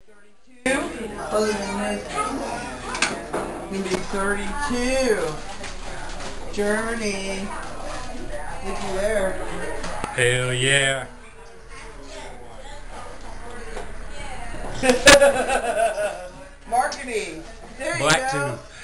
Other than this, gonna be 32. Germany. Looky there. Hell yeah. Marketing. There you Black go. Tooth.